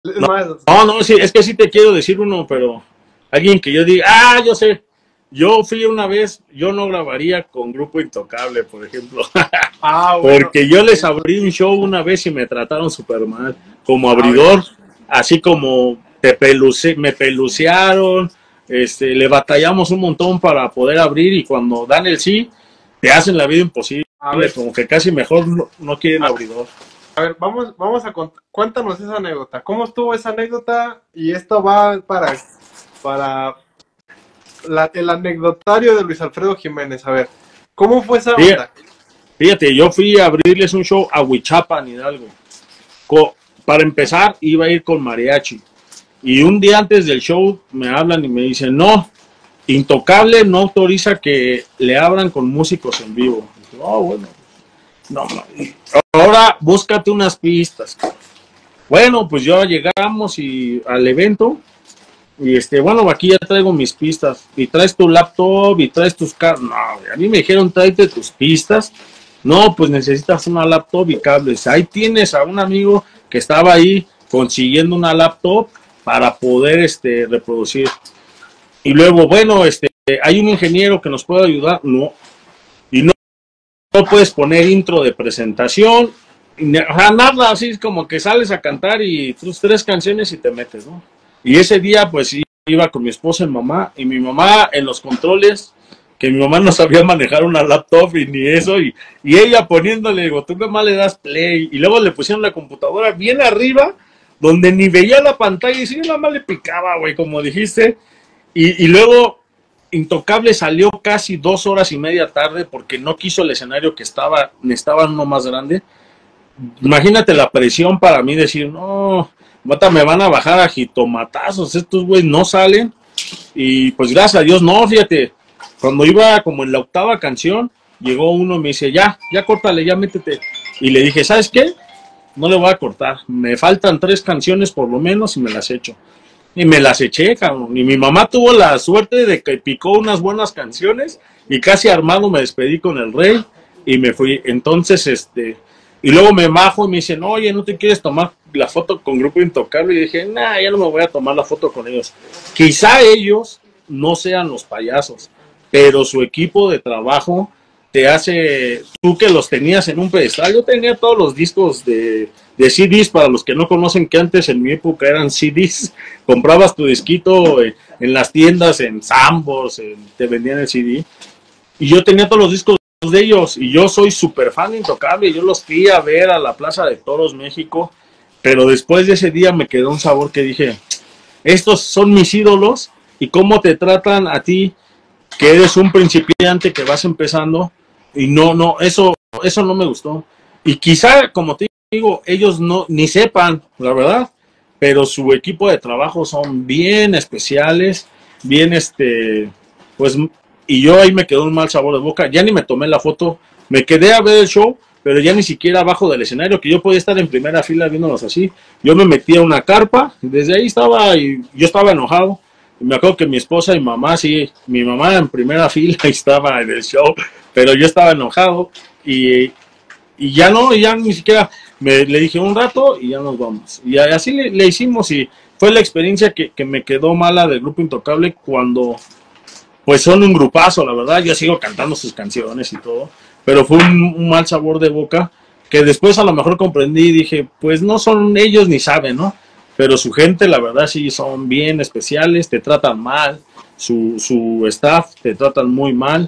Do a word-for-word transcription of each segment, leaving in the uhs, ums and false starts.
Es No, más, no, no, sí, es que sí te quiero decir uno, pero alguien que yo diga, ah, yo sé, yo fui una vez, yo no grabaría con Grupo Intocable, por ejemplo, ah, bueno, porque yo les eso, abrí un show una vez y me trataron súper mal, como ah, bueno, abridor, así como te peluce, me pelucearon, este, le batallamos un montón para poder abrir y cuando dan el sí, te hacen la vida imposible, a ver, como que casi mejor no, no quieren a, abridor. a ver, vamos, vamos a cont- cuéntanos esa anécdota. ¿Cómo estuvo esa anécdota? Y esto va para, para la- el anecdotario de Luis Alfredo Jiménez. A ver, ¿cómo fue esa Fíjate, onda? fíjate, yo fui a abrirles un show a Huichapan, Hidalgo. Co- para empezar, iba a ir con mariachi. Y un día antes del show me hablan y me dicen, no, Intocable no autoriza que le abran con músicos en vivo. Y yo, oh, bueno, no, no. Ahora búscate unas pistas. Bueno, pues ya llegamos y al evento y este, bueno, aquí ya traigo mis pistas y traes tu laptop y traes tus cables. No, a mí me dijeron tráete tus pistas. No, pues necesitas una laptop y cables. Ahí tienes a un amigo que estaba ahí consiguiendo una laptop para poder este reproducir. Y luego, bueno, este, hay un ingeniero que nos puede ayudar. No, y no, no puedes poner intro de presentación. O sea, nada, así es como que sales a cantar y tus tres canciones y te metes, ¿no? Y ese día, pues iba con mi esposa y mamá, y mi mamá en los controles, que mi mamá no sabía manejar una laptop y ni eso, y, y ella poniéndole, digo, tú nomás le das play, y luego le pusieron la computadora bien arriba, donde ni veía la pantalla, y sí, yo nada más le picaba, güey, como dijiste, y, y luego Intocable salió casi dos horas y media tarde porque no quiso el escenario que estaba, necesitaba uno más grande. Imagínate la presión para mí decir, no, mata, me van a bajar a jitomatazos, estos güeyes no salen. Y pues gracias a Dios, no, fíjate, cuando iba como en la octava canción, llegó uno y me dice, ya, ya córtale, ya métete. Y le dije, ¿sabes qué? No le voy a cortar, me faltan tres canciones por lo menos y me las echo. Y me las eché, cabrón. Y mi mamá tuvo la suerte de que picó unas buenas canciones y casi armado me despedí con el rey y me fui. Entonces, este, y luego me bajo y me dicen, oye, ¿no te quieres tomar la foto con Grupo Intocable? Y dije, nah, ya no me voy a tomar la foto con ellos. Quizá ellos no sean los payasos, pero su equipo de trabajo te hace, tú que los tenías en un pedestal, yo tenía todos los discos de, de C Ds, para los que no conocen que antes en mi época eran C Ds, comprabas tu disquito en, en las tiendas, en Sambors, en, te vendían el C D, y yo tenía todos los discos de ellos, y yo soy súper fan de Intocable, yo los fui a ver a la Plaza de Toros México, pero después de ese día me quedó un sabor que dije, estos son mis ídolos, y cómo te tratan a ti, que eres un principiante que vas empezando, y no, no, eso, eso no me gustó. Y quizá, como te digo, ellos no, ni sepan, la verdad, pero su equipo de trabajo son bien especiales, bien este, pues, y yo ahí me quedó un mal sabor de boca, ya ni me tomé la foto, me quedé a ver el show, pero ya ni siquiera abajo del escenario, que yo podía estar en primera fila viéndolos así, yo me metí a una carpa, y desde ahí estaba, y yo estaba enojado, y me acuerdo que mi esposa y mamá, sí, mi mamá en primera fila estaba en el show, pero yo estaba enojado, y, y ya no, ya ni siquiera me, le dije un rato y ya nos vamos. Y así le, le hicimos y fue la experiencia que, que me quedó mala del Grupo Intocable cuando, pues son un grupazo, la verdad, yo sigo cantando sus canciones y todo, pero fue un, un mal sabor de boca que después a lo mejor comprendí y dije, pues no son ellos ni saben, ¿no? Pero su gente, la verdad, sí son bien especiales, te tratan mal, su, su staff te tratan muy mal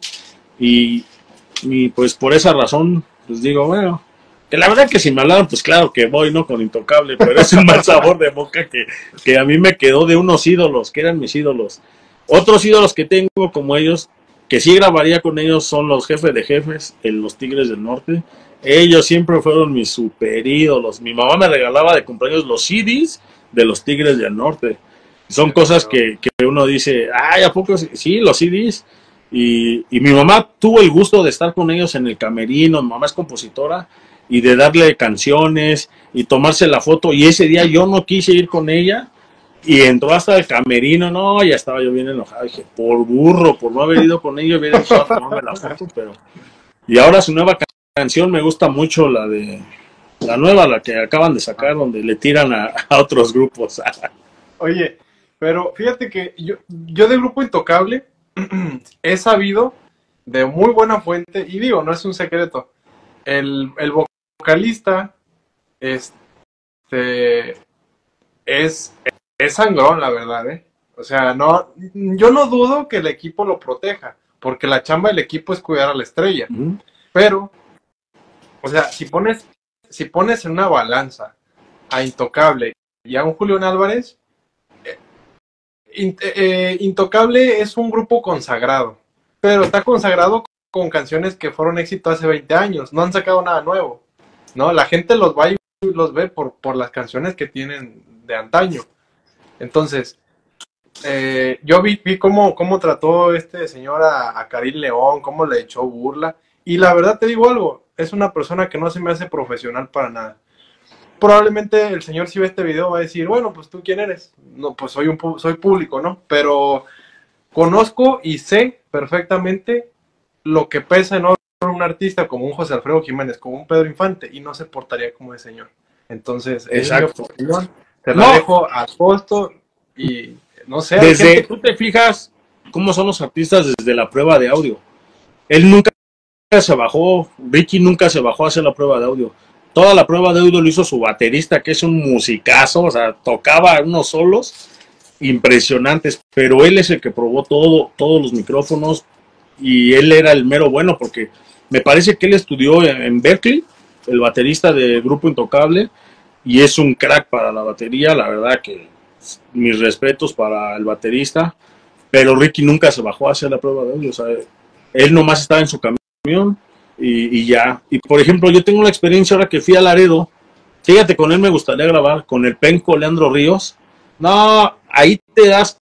y, y pues por esa razón, pues digo, bueno, que la verdad que si me hablaron, pues claro que voy, ¿no? Con Intocable, pero es un mal sabor de boca que, que a mí me quedó de unos ídolos, que eran mis ídolos. Otros ídolos que tengo como ellos, que sí grabaría con ellos, son los Jefes de Jefes, en los Tigres del Norte. Ellos siempre fueron mis super ídolos. Mi mamá me regalaba de cumpleaños los C Ds de los Tigres del Norte. Son cosas que, que uno dice, ay, ¿a poco? Sí, los C Ds. Y, y mi mamá tuvo el gusto de estar con ellos en el camerino, mi mamá es compositora, y de darle canciones y tomarse la foto. Y ese día yo no quise ir con ella y entró hasta el camerino, no, ya estaba yo bien enojado, dije, por burro, por no haber ido con ella, hubiera entrado a tomarme la foto, pero... Y ahora su nueva ca- canción me gusta mucho, la de La nueva, la que acaban de sacar, donde le tiran a, a otros grupos. Oye, pero fíjate que yo, yo de Grupo Intocable he sabido de muy buena fuente, y digo, no es un secreto, el, el vocalista este, es, es sangrón, la verdad, ¿eh? O sea, no, yo no dudo que el equipo lo proteja, porque la chamba del equipo es cuidar a la estrella. Uh-huh. Pero, o sea, si pones, si pones en una balanza a Intocable y a un Julián Álvarez, eh, in, eh, Intocable es un grupo consagrado, pero está consagrado con canciones que fueron éxito hace veinte años, no han sacado nada nuevo, ¿no? La gente los va y los ve por, por las canciones que tienen de antaño. Entonces, eh, yo vi, vi cómo, cómo trató este señor a, a Karim León, cómo le echó burla, y la verdad te digo algo, es una persona que no se me hace profesional para nada. Probablemente el señor, si ve este video, va a decir, bueno, pues tú quién eres. No, pues soy un soy público, ¿no? Pero conozco y sé perfectamente lo que pesa en un artista como un José Alfredo Jiménez, como un Pedro Infante, y no se portaría como ese señor. Entonces, exacto. Es mi opinión, te la no. dejo al costo y no sé. Desde gente... tú te fijas cómo son los artistas desde la prueba de audio. Él nunca se bajó, Ricky nunca se bajó a hacer la prueba de audio. Toda la prueba de audio lo hizo su baterista, que es un musicazo, o sea, tocaba unos solos impresionantes, pero él es el que probó todo, todos los micrófonos, y él era el mero bueno, porque me parece que él estudió en, en Berkeley, el baterista de Grupo Intocable, y es un crack para la batería, la verdad que mis respetos para el baterista, pero Ricky nunca se bajó a hacer la prueba de audio, o sea, él nomás estaba en su camión y, y ya. Y por ejemplo, yo tengo la experiencia ahora que fui a Laredo, fíjate, con él me gustaría grabar, con el penco Leandro Ríos, no, ahí te das